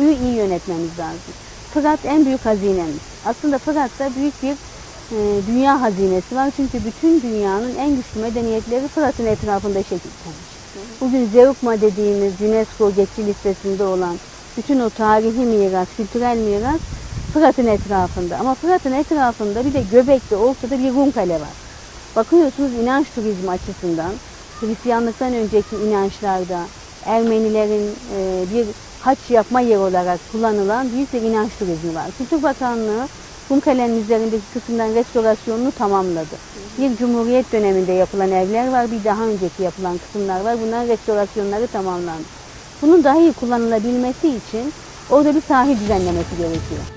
suyu iyi yönetmemiz lazım. Fırat en büyük hazinemiz. Aslında Fırat'ta büyük bir dünya hazinesi var. Çünkü bütün dünyanın en güçlü medeniyetleri Fırat'ın etrafında şekillenmiş. Bugün Zeugma dediğimiz UNESCO geçici listesinde olan bütün o tarihi miras, kültürel miras Fırat'ın etrafında. Ama Fırat'ın etrafında bir de Göbek'te ortada bir Rum kale var. Bakıyorsunuz inanç turizmi açısından, Hristiyanlıktan önceki inançlarda Ermenilerin bir haç yapma yeri olarak kullanılan büyük bir inanç turizmi var. Kültür Bakanlığı Kumkale'nin üzerindeki kısımdan restorasyonunu tamamladı. Bir Cumhuriyet döneminde yapılan evler var, bir daha önceki yapılan kısımlar var. Bunların restorasyonları tamamlandı. Bunun daha iyi kullanılabilmesi için orada bir sahil düzenlemesi gerekiyor.